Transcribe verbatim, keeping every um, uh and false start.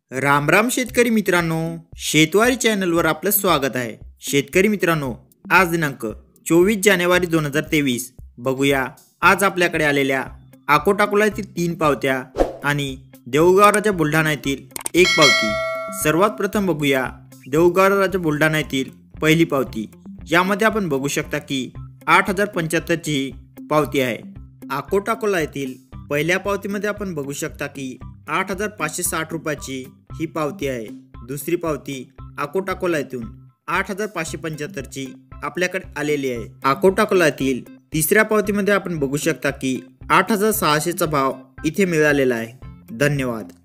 राम राम शेतकरी मित्रांनो, शेतवारी चॅनलवर आपलं स्वागत आहे। शेतकरी मित्रांनो, आज दिनांक चोवीस जानेवारी दोन हजार तेवीस बघूया आज आपल्याकडे आलेल्या अकोटा येथील तीन पावत्या आणि देऊळगाव राजा बुलढाणा येथील एक पावती। सर्वात प्रथम बघूया देऊळगाव राजा बुलढाणा येथील पहिली पावती। यामध्ये आपण बघू शकता की आठ हजार पंच्याहत्तर ची पावती आहे। अकोटा येथील पहिल्या पावतीमध्ये आपण बघू शकता की आठ हजार पाचशे साठ रुपयाची ही पावती आहे। दुसरी पावती अकोटा येथून आठ हजार पाचशे पंच्याहत्तर ची आपल्याकडे आलेली आहे। अकोटा येथील तिसऱ्या पावतीमध्ये आपण बघू शकता की आठ हजार सहाशे चा भाव इथे मिळालेला आहे। धन्यवाद।